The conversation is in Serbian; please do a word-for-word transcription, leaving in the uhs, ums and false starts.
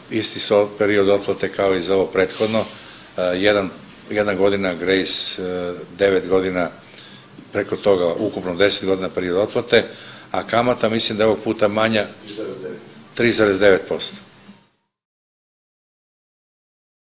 isti period otplate kao i za ovo prethodno, jedna godina grace, devet godina, preko toga ukupno deset godina period otplate, a kamata mislim da je ovog puta manja tri zarez devet posto.